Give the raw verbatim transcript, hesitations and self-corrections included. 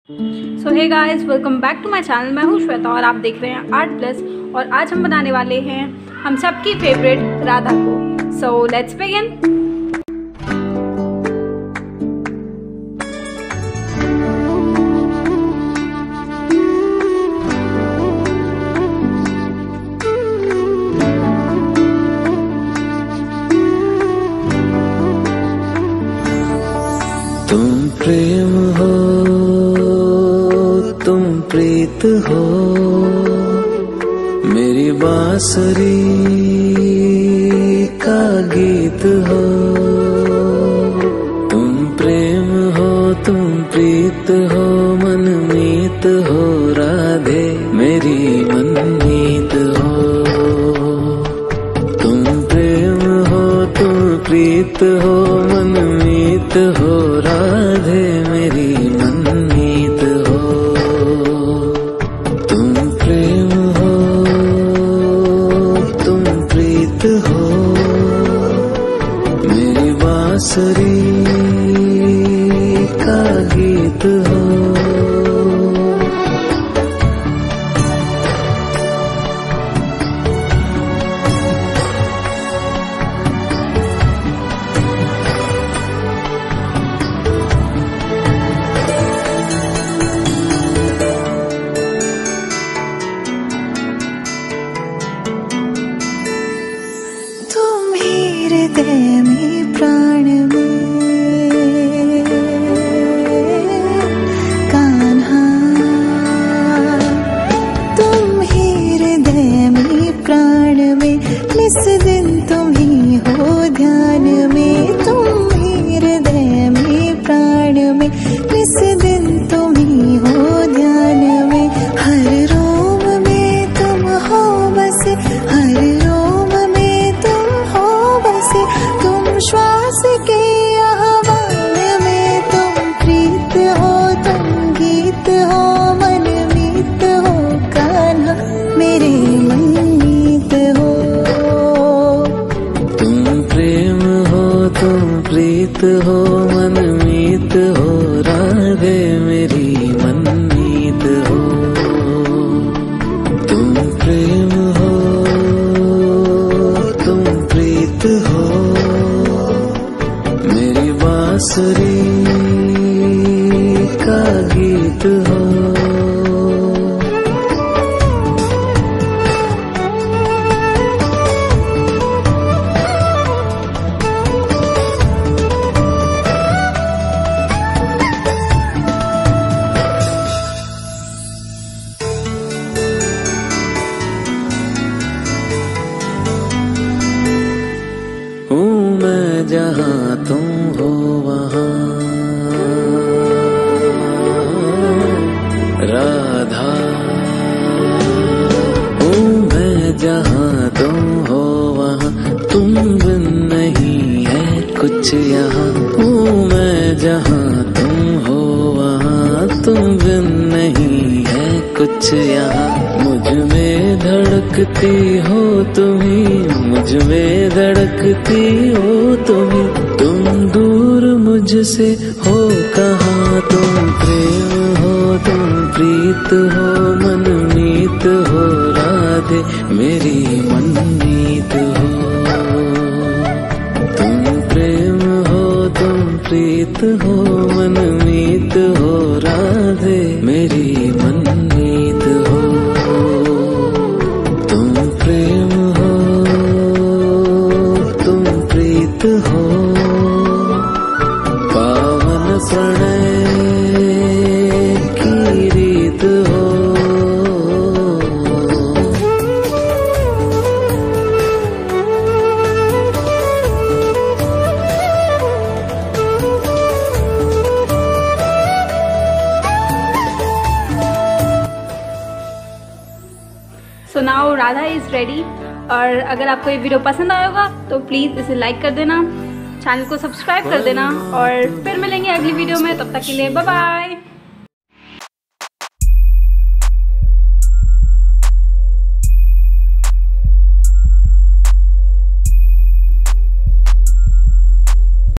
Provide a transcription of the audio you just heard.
So hey guys, welcome back to my channel. मैं हूँ श्वेता और आप देख रहे हैं आर्ट प्लस। और आज हम बनाने वाले हैं हम सबकी फेवरेट राधा को। So let's begin. तुम प्रेम हो, तुम प्रीत हो, मेरी बांसुरी का गीत हो। तुम प्रेम हो, तुम प्रीत हो, मनमीत हो राधे, मेरी मनमीत हो। तुम प्रेम हो, तुम प्रीत हो, मनमीत हो राधे, मेरी मनमीत हो। तुम प्रेम हो, तुम प्रीत हो, मेरी बांसुरी का गीत हो। हृदय में प्राण में कान्हा, तुम ही हृदय में प्राण में, निस दिन तुम ही हो ध्यान में। तुम ही हृदय में प्राण में, निस दिन तुम ही हो ध्यान में। हर रोम में तुम हो बसे, हर रोम में तुम हो बसे। तुम श्वास के आह्वान में, तुम प्रीत हो, तुम गीत हो, मनमीत हो कान्हा, मेरे मनमीत हो। तुम प्रेम हो, तुम प्रीत हो, मनमीत हो राधे, मेरी मनमीत हो। तुम प्रेम हो, तुम प्रीत हो, मेरी बांसुरी का गीत हो। हूँ मैं जहाँ तुम हो वहाँ राधा, हूँ मैं जहाँ तुम हो वहाँ, तुम बिन नहीं है कुछ यहाँ। हूँ मैं जहाँ तुम हो वहाँ, तुम बिन नहीं है कुछ यहाँ। मुझ में धड़कती हो तुम्ही, मुझ में धड़कती हो तुम्ही, तुम दूर मुझसे हो कहाँ। तुम प्रेम हो, तुम प्रीत हो, मनमीत हो राधे, मेरी मनमीत हो। तुम प्रेम हो, तुम प्रीत हो, मनमीत हो राधे, मेरी मनमीत हो। तुम प्रेम हो, तुम प्रीत हो, पावन प्रणय की रीत हो। So now Radha is ready. और अगर आपको ये वीडियो पसंद आया होगा तो प्लीज़ इसे लाइक कर देना, चैनल को सब्सक्राइब कर देना। और फिर मिलेंगे अगली वीडियो में, तब तक के लिए बाय बाय।